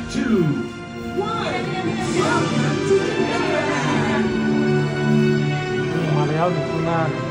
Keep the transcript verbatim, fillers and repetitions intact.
two, one. Welcome to the Netherlands. นี่มาแล้วหนึ่งข้างหน้า